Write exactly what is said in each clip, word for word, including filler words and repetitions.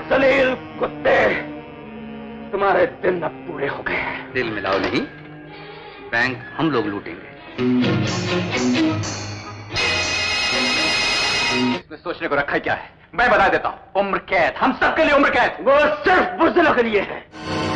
जलील कुत्ते, तुम्हारे दिन अब पूरे हो गए। दिल मिलाओ नहीं, बैंक हम लोग लूटेंगे। इसमें सोचने को रखा ही क्या है? मैं बता देता हूं, उम्र कैद, हम सबके लिए उम्र कैद। वो सिर्फ बुज़दिलों के लिए है।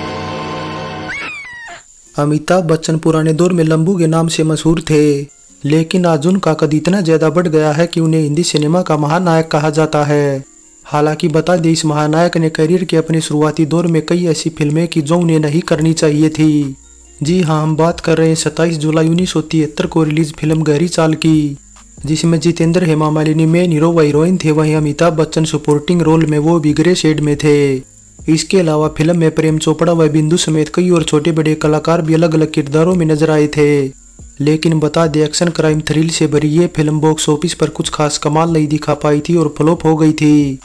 अमिताभ बच्चन पुराने दौर में लंबू के नाम से मशहूर थे, लेकिन आज उनका कद इतना ज्यादा बढ़ गया है कि उन्हें हिंदी सिनेमा का महानायक कहा जाता है। हालांकि बता दें, इस महानायक ने करियर के अपने शुरुआती दौर में कई ऐसी फिल्में की जो उन्हें नहीं करनी चाहिए थी। जी हाँ, हम बात कर रहे हैं सत्ताईस जुलाई उन्नीस सौ तिहत्तर को रिलीज फिल्म गहरी चाल की, जिसमें जितेंद्र, हेमा मालिनी मेन हीरो व हीरोइन थे। वहीं अमिताभ बच्चन सपोर्टिंग रोल में वो भी ग्रे शेड में थे। इसके अलावा फिल्म में प्रेम चोपड़ा व बिंदु समेत कई और छोटे बड़े कलाकार भी अलग अलग किरदारों में नजर आए थे। लेकिन बता दें, एक्शन क्राइम थ्रिल से भरी ये फिल्म बॉक्स ऑफिस पर कुछ खास कमाल नहीं दिखा पाई थी और फ्लॉप हो गई थी।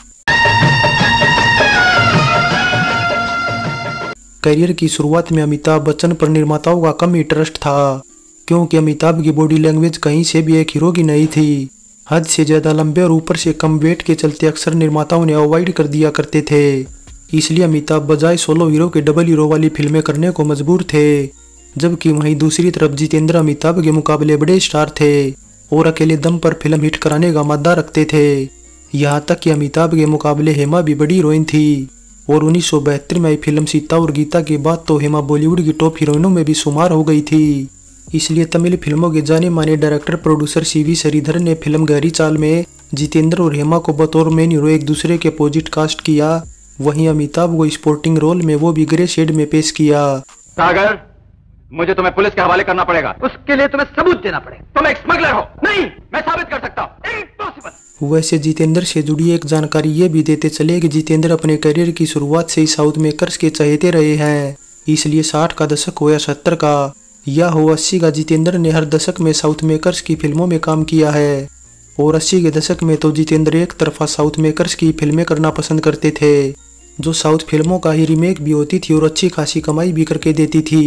करियर की शुरुआत में अमिताभ बच्चन पर निर्माताओं का कम ही ट्रस्ट था, क्योंकि अमिताभ की बॉडी लैंग्वेज कहीं से भी एक हीरो की नहीं थी। हद से ज्यादा लंबे और ऊपर से कम वेट के चलते अक्सर निर्माताओं ने अवॉइड कर दिया करते थे। इसलिए अमिताभ बजाय सोलो हीरो के डबल हीरो वाली फिल्में करने को मजबूर थे। जबकि वहीं दूसरी तरफ जितेंद्र अमिताभ के मुकाबले बड़े स्टार थे और अकेले दम पर फिल्म हिट कराने का मादा रखते थे। यहाँ तक कि अमिताभ के मुकाबले हेमा भी बड़ी हीरोइन थी और उन्नीस सौ बहत्तर में आई फिल्म सीता और गीता के बाद तो हेमा बॉलीवुड की टॉप हीरोइनों में भी शुमार हो गई थी। इसलिए तमिल फिल्मों के जाने माने director producer C V Sridhar ने फिल्म गहरी चाल में जितेंद्र और हेमा को बतौर मेन हीरो एक दूसरे के अपोजिट कास्ट किया। वहीं अमिताभ को स्पोर्टिंग रोल में वो भी ग्रे शेड में पेश किया। सागर, मुझे तुम्हें पुलिस के हवाले करना पड़ेगा। उसके लिए तुम्हें सबूत देना पड़ेगा। तुम एक स्मगलर हो। नहीं, मैं साबित कर सकता हूँ। इम्पॉसिबल। वैसे जितेंद्र से जुड़ी एक जानकारी ये भी देते चले कि जितेंद्र अपने करियर की शुरुआत से ही साउथ मेकर्स के चहेते रहे हैं। इसलिए साठ का दशक हो या सत्तर का या हो अस्सी का, जितेंद्र ने हर दशक में साउथ मेकर्स की फिल्मों में काम किया है। और अस्सी के दशक में तो जितेंद्र एक तरफा साउथ मेकर्स की फिल्में करना पसंद करते थे, जो साउथ फिल्मों का ही रीमेक भी होती थी और अच्छी खासी कमाई भी करके देती थी।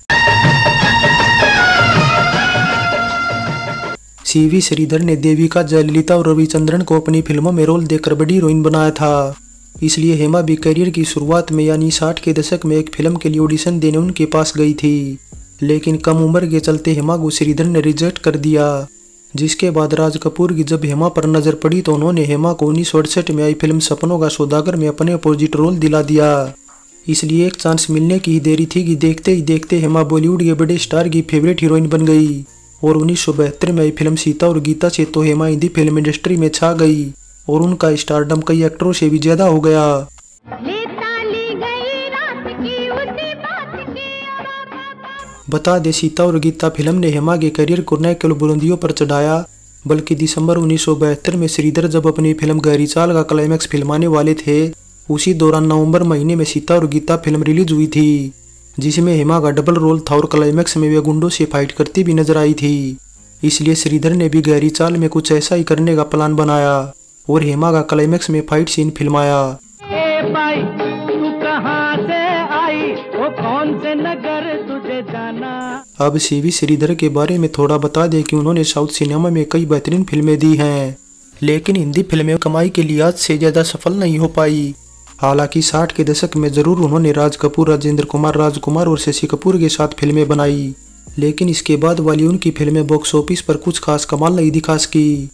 सी वी श्रीधर ने देविका, जयललिता और रविचंद्रन को अपनी फिल्मों में रोल देकर बड़ी हीरोइन बनाया था। इसलिए हेमा भी करियर की शुरुआत में यानी साठ के दशक में एक फिल्म के लिए ऑडिशन देने उनके पास गई थी, लेकिन कम उम्र के चलते हेमा को श्रीधर ने रिजेक्ट कर दिया। जिसके बाद राज कपूर की जब हेमा पर नजर पड़ी तो उन्होंने हेमा को उन्नीस सौ अड़सठ में आई फिल्म सपनों का सौदागर में अपने अपोजिट रोल दिला दिया। इसलिए एक चांस मिलने की ही देरी थी कि देखते ही देखते हेमा बॉलीवुड के बड़े स्टार की फेवरेट हीरोइन बन गई। और उन्नीस सौ बहत्तर में आई फिल्म सीता और गीता से तो हेमा हिंदी फिल्म इंडस्ट्री में छा गई और उनका स्टारडम कई एक्टरों से भी ज्यादा हो गया। बता दे, सीता और गीता फिल्म ने हेमा के करियर को न केवल बुलंदियों पर चढ़ाया, बल्कि दिसंबर उन्नीस सौ बहत्तर में श्रीधर जब अपनी फिल्म गहरी चाल का क्लाइमैक्स फिल्माने वाले थे, उसी दौरान नवंबर महीने में सीता और गीता फिल्म रिलीज हुई थी, जिसमें हेमा का डबल रोल था और क्लाइमैक्स में वे गुंडों से फाइट करती भी नजर आई थी। इसलिए श्रीधर ने भी गहरी चाल में कुछ ऐसा ही करने का प्लान बनाया और हेमा का क्लाइमैक्स में फाइट सीन फिल्माया। ए भाई, तू कहां से आई, वो कौन से नगर तुझे जाना। अब सी वी श्रीधर के बारे में थोड़ा बता दे कि उन्होंने साउथ सिनेमा में कई बेहतरीन फिल्में दी हैं, लेकिन हिंदी फिल्में कमाई के लिहाज से ज्यादा सफल नहीं हो पाई। हालांकि साठ के दशक में जरूर उन्होंने राज कपूर, राजेंद्र कुमार, राजकुमार और शशि कपूर के साथ फिल्में बनाई, लेकिन इसके बाद वाली उनकी फिल्में बॉक्स ऑफिस पर कुछ खास कमाल नहीं दिखा सकी।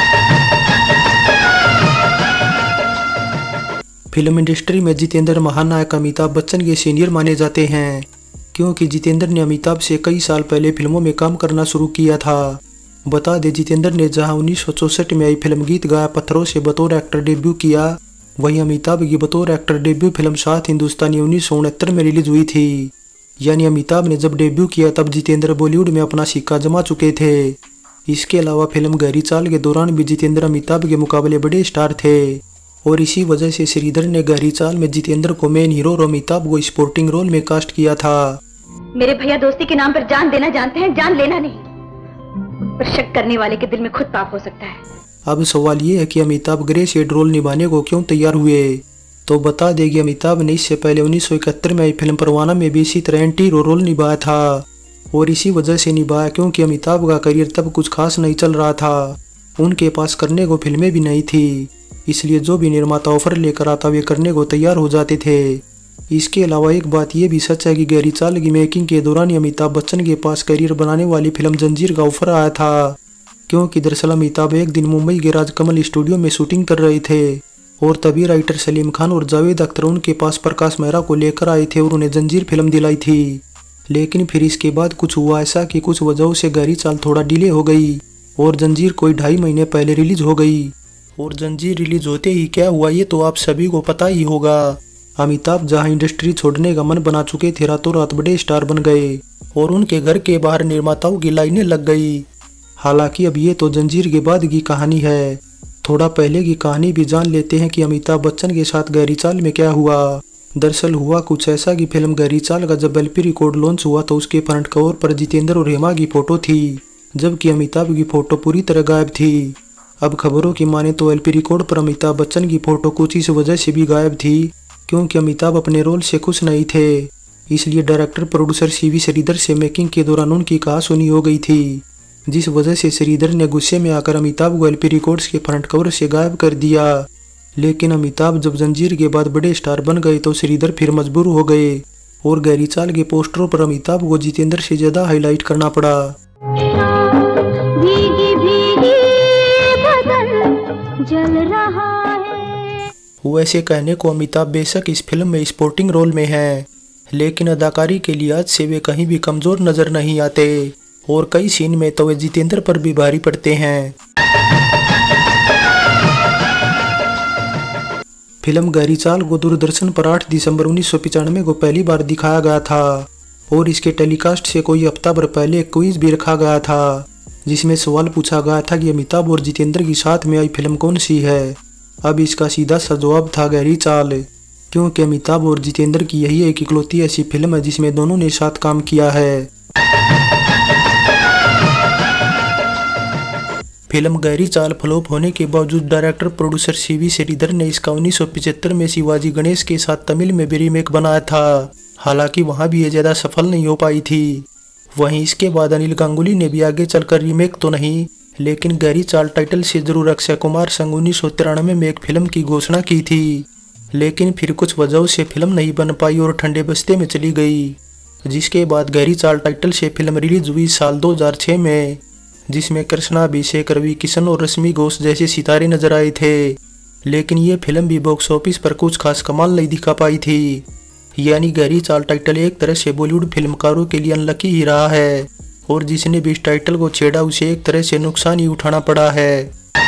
फिल्म इंडस्ट्री में जितेंद्र महानायक अमिताभ बच्चन के सीनियर माने जाते हैं, क्योंकि जितेंद्र ने अमिताभ से कई साल पहले फिल्मों में काम करना शुरू किया था। बता दे, जितेंद्र ने जहां उन्नीस सौ चौसठ में आई फिल्म गीत गाया पत्थरों से बतौर एक्टर डेब्यू किया, वहीं अमिताभ की बतौर एक्टर डेब्यू फिल्म सात हिंदुस्तानी उन्नीस सौ उनहत्तर में रिलीज हुई थी। यानी अमिताभ ने जब डेब्यू किया तब जितेंद्र बॉलीवुड में अपना सिक्का जमा चुके थे। इसके अलावा फिल्म गहरी चाल के दौरान भी जितेंद्र अमिताभ के मुकाबले बड़े स्टार थे और इसी वजह से श्रीधर ने गहरी चाल में जितेंद्र को मेन हीरो और अमिताभ को स्पोर्टिंग रोल में कास्ट किया था। मेरे भैया दोस्ती के नाम पर जान देना जानते हैं, जान लेना नहीं। पर शक करने वाले के दिल में खुद पाप हो सकता है। अब सवाल ये है कि अमिताभ ग्रे शेड रोल निभाने को क्यों तैयार हुए। तो बता देगी, अमिताभ ने इससे पहले उन्नीस सौ इकहत्तर में आई फिल्म परवाना में भी इसी तरह एंटी हीरो रोल निभाया था और इसी वजह से निभाया क्योंकि अमिताभ का करियर तब कुछ खास नहीं चल रहा था। उनके पास करने को फिल्में भी नहीं थी, इसलिए जो भी निर्माता ऑफर लेकर आता वे करने को तैयार हो जाते थे। इसके अलावा एक बात यह भी सच है कि गहरी चाल की मेकिंग के दौरान ही अमिताभ बच्चन के पास करियर बनाने वाली फिल्म जंजीर का ऑफर आया था, क्योंकि दरअसल अमिताभ एक दिन मुंबई के राजकमल स्टूडियो में शूटिंग कर रहे थे और तभी राइटर सलीम खान और जावेद अख्तर उनके पास प्रकाश मेहरा को लेकर आए थे और उन्हें जंजीर फिल्म दिलाई थी। लेकिन फिर इसके बाद कुछ हुआ ऐसा कि कुछ वजहों से गहरी चाल थोड़ा डिले हो गई और जंजीर कोई ढाई महीने पहले रिलीज हो गई। और जंजीर रिलीज होते ही क्या हुआ ये तो आप सभी को पता ही होगा। अमिताभ जहां इंडस्ट्री छोड़ने का मन बना चुके थे, रातों रात बड़े स्टार बन गए और उनके घर के बाहर निर्माताओं की लाइनें लग गई। हालांकि अब ये तो जंजीर के बाद की कहानी है, थोड़ा पहले की कहानी भी जान लेते हैं कि अमिताभ बच्चन के साथ गहरी चाल में क्या हुआ। दरअसल हुआ कुछ ऐसा कि फिल्म गहरी चाल का जब एलपी रिकॉर्ड लॉन्च हुआ तो उसके फ्रंट कवर पर जितेंद्र और हेमा की फोटो थी, जबकि अमिताभ की फोटो पूरी तरह गायब थी। अब खबरों की माने तो एलपी रिकॉर्ड पर अमिताभ बच्चन की फोटो कुछ इस वजह से भी गायब थी क्योंकि अमिताभ अपने रोल से खुश नहीं थे, इसलिए डायरेक्टर प्रोड्यूसर सीवी श्रीधर से मेकिंग के दौरान उनकी कहासुनी हो गई थी, जिस वजह से श्रीधर ने गुस्से में आकर अमिताभ को एलपी रिकॉर्ड्स के फ्रंट कवर से गायब कर दिया। लेकिन अमिताभ जब जंजीर के बाद बड़े स्टार बन गए तो श्रीधर फिर मजबूर हो गए और गहरी चाल के पोस्टरों पर अमिताभ को जितेंद्र से ज्यादा हाईलाइट करना पड़ा। भीगी भीगी बदन जल रहा है। वैसे कहने को अमिताभ बेशक इस फिल्म में स्पोर्टिंग रोल में हैं, लेकिन अदाकारी के लिहाज से वे कहीं भी कमजोर नजर नहीं आते और कई सीन में तो वे जितेंद्र पर भी भारी पड़ते हैं। फिल्म गहरी चाल को दूरदर्शन पर आठ दिसंबर उन्नीस सौ पिचानवे को पहली बार दिखाया गया था और इसके टेलीकास्ट से कोई हफ्ता भर पहले एक क्विज भी रखा गया था, जिसमें सवाल पूछा गया था कि अमिताभ और जितेंद्र की साथ में आई फिल्म कौन सी है। अब इसका सीधा सा जवाब था गहरी चाल, क्योंकि अमिताभ और जितेंद्र की यही एक इकलौती ऐसी फिल्म है जिसमें दोनों ने साथ काम किया है। फिल्म गहरी चाल फ्लॉप होने के बावजूद डायरेक्टर प्रोड्यूसर सीवी श्रीधर ने इसका उन्नीस सौ पचहत्तर में शिवाजी गणेश के साथ तमिल में भी रीमेक बनाया था, हालांकि वहां भी ये ज्यादा सफल नहीं हो पाई थी। वहीं इसके बाद अनिल गांगुली ने भी आगे चलकर रीमेक तो नहीं लेकिन गहरी चाल टाइटल से जरूर अक्षय कुमार संग उन्नीस सौ तिरानवे में एक फिल्म की घोषणा की थी, लेकिन फिर कुछ वजहों से फिल्म नहीं बन पाई और ठंडे बस्ते में चली गई, जिसके बाद गहरी चाल टाइटल से फिल्म रिलीज हुई साल दो हज़ार छह में, जिसमें कृष्णा, अभिषेक, रवि किशन और रश्मि घोष जैसे सितारे नजर आए थे। लेकिन ये फिल्म भी बॉक्स ऑफिस पर कुछ खास कमाल नहीं दिखा पाई थी, यानी गहरी चाल टाइटल एक तरह से बॉलीवुड फिल्मकारों के लिए अनलकी ही रहा है और जिसने भी इस टाइटल को छेड़ा उसे एक तरह से नुकसान ही उठाना पड़ा है।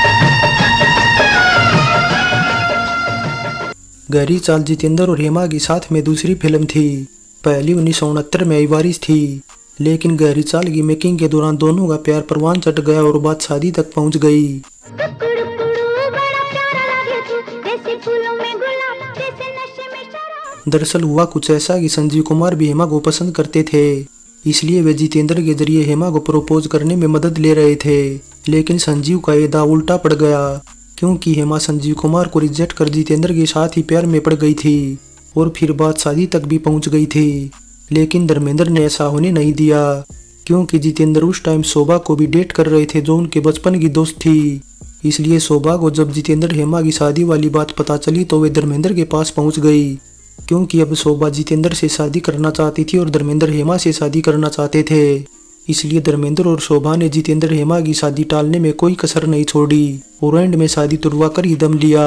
गहरी चाल जितेंद्र और हेमा की साथ में दूसरी फिल्म थी, पहली उन्नीस सौ उनहत्तर में आई वारिस थी, लेकिन गहरी चाल की मेकिंग के दौरान दोनों का प्यार परवान चढ़ गया और बात शादी तक पहुंच गई। दरअसल हुआ कुछ ऐसा कि संजीव कुमार भी हेमा को पसंद करते थे, इसलिए वे जितेंद्र के जरिए हेमा को प्रपोज करने में मदद ले रहे थे, लेकिन संजीव का ये दाव उल्टा पड़ गया क्योंकि हेमा संजीव कुमार को रिजेक्ट कर जितेंद्र के साथ ही प्यार में पड़ गई थी और फिर बात शादी तक भी पहुंच गई थी। लेकिन धर्मेंद्र ने ऐसा होने नहीं दिया क्योंकि जितेंद्र उस टाइम शोभा को भी डेट कर रहे थे जो उनके बचपन की दोस्त थी, इसलिए शोभा को जब जितेंद्र हेमा की शादी वाली बात पता चली तो वे धर्मेंद्र के पास पहुंच गई, क्योंकि अब शोभा जितेंद्र से शादी करना चाहती थी और धर्मेंद्र हेमा से शादी करना चाहते थे। इसलिए धर्मेंद्र और शोभा ने जितेंद्र हेमा की शादी टालने में कोई कसर नहीं छोड़ी और एंड में शादी तुड़वा कर ही दम लिया।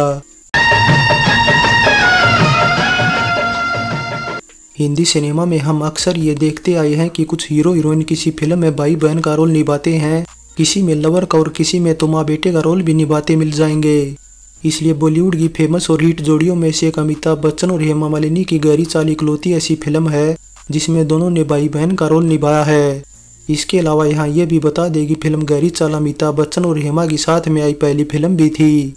हिंदी सिनेमा में हम अक्सर ये देखते आए हैं कि कुछ हीरो हीरोइन किसी फिल्म में भाई बहन का रोल निभाते हैं, किसी में लवर का और किसी में तो माँ बेटे का रोल भी निभाते मिल जाएंगे। इसलिए बॉलीवुड की फेमस और हिट जोड़ियों में से एक अमिताभ बच्चन और हेमा मालिनी की गहरी चाल इकलौती ऐसी फिल्म है जिसमें दोनों ने भाई बहन का रोल निभाया है। इसके अलावा यहाँ ये भी बता दें कि फिल्म गहरी चाल अमिताभ बच्चन और हेमा के साथ में आई पहली फिल्म भी थी।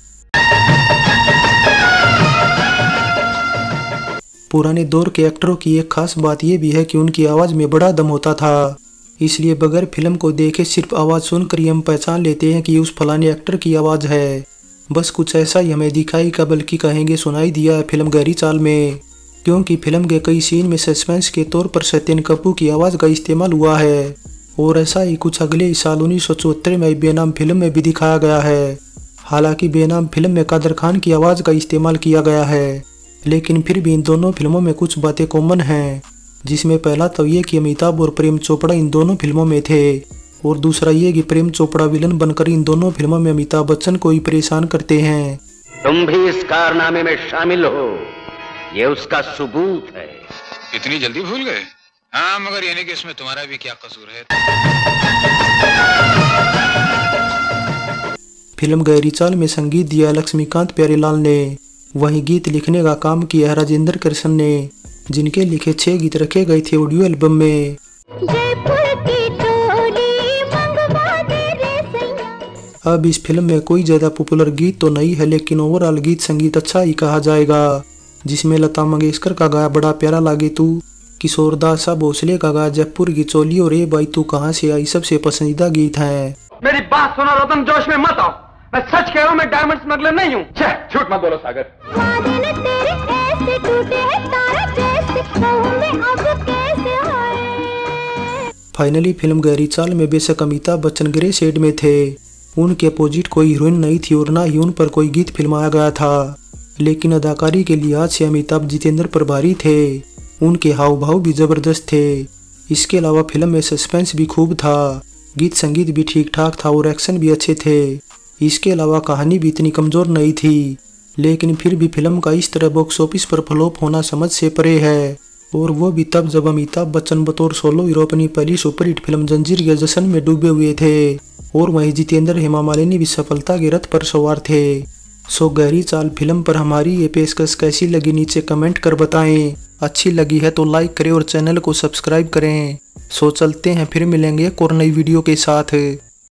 पुराने दौर के एक्टरों की एक खास बात यह भी है कि उनकी आवाज़ में बड़ा दम होता था, इसलिए बगैर फिल्म को देखे सिर्फ आवाज़ सुनकर ही हम पहचान लेते हैं कि उस फलाने एक्टर की आवाज़ है। बस कुछ ऐसा ही हमें दिखाई का बल्कि कहेंगे सुनाई दिया है फिल्म गहरी चाल में, क्योंकि फिल्म के कई सीन में सस्पेंस के तौर पर सत्यन कपूर की आवाज़ का इस्तेमाल हुआ है। और ऐसा ही कुछ अगले ही साल उन्नीस सौ चौहत्तर में बेनाम फिल्म में भी दिखाया गया है। हालांकि बेनाम फिल्म में कादर खान की आवाज़ का इस्तेमाल किया गया है, लेकिन फिर भी इन दोनों फिल्मों में कुछ बातें कॉमन हैं, जिसमें पहला तो ये कि अमिताभ और प्रेम चोपड़ा इन दोनों फिल्मों में थे, और दूसरा ये कि प्रेम चोपड़ा विलन बनकर इन दोनों फिल्मों में अमिताभ बच्चन को ही परेशान करते हैं। तुम भी इस कारनामे में शामिल हो, ये उसका सबूत है। इतनी जल्दी भूल गए? हाँ, मगर यानी कि इसमें तुम्हारा भी क्या कसूर है? फिल्म गहरी चाल में संगीत दिया लक्ष्मीकांत प्यारेलाल ने, वहीं गीत लिखने का काम किया है राजेंद्र कृष्ण ने, जिनके लिखे छह गीत रखे गए थे ऑडियो एल्बम में। अब इस फिल्म में कोई ज्यादा पॉपुलर गीत तो नहीं है, लेकिन ओवरऑल गीत संगीत अच्छा ही कहा जाएगा, जिसमें लता मंगेशकर का गाया बड़ा प्यारा लागे तू, किशोर दास भोसले का गाया जयपुर की चोली और ए भाई तू कहाँ से आई सबसे पसंदीदा गीत है। मेरी बात सुनो रतन, जोश में मत आओ, मैं सच कह रहा हूँ, मैं डायमंड स्मगलर नहीं हूँ। झूठ मत बोलो सागर। फाइनली फिल्म गहरी चाल में बेशक अमिताभ बच्चन ग्रे शेड में थे, उनके अपोजिट कोई हीरोइन नहीं थी और ना ही उन पर कोई गीत फिल्माया गया था, लेकिन अदाकारी के लिहाज से अमिताभ जितेंद्र पर भारी थे, उनके हाव भाव भी जबरदस्त थे। इसके अलावा फिल्म में सस्पेंस भी खूब था, गीत संगीत भी ठीक ठाक था और एक्शन भी अच्छे थे। इसके अलावा कहानी भी इतनी कमजोर नहीं थी, लेकिन फिर भी फिल्म का इस तरह बॉक्स ऑफिस पर फ्लॉप होना समझ से परे है, और वो भी तब जब अमिताभ बच्चन बतौर सोलो हीरो अपनी पहली सुपरहिट फिल्म जंजीर के जश्न में डूबे हुए थे, और वहीं जितेंद्र हेमा मालिनी भी सफलता के रथ पर सवार थे। सो गहरी चाल फिल्म पर हमारी ये पेशकश कैसी लगी नीचे कमेंट कर बताएं। अच्छी लगी है तो लाइक करें और चैनल को सब्सक्राइब करें। सो चलते हैं, फिर मिलेंगे एक और नई वीडियो के साथ।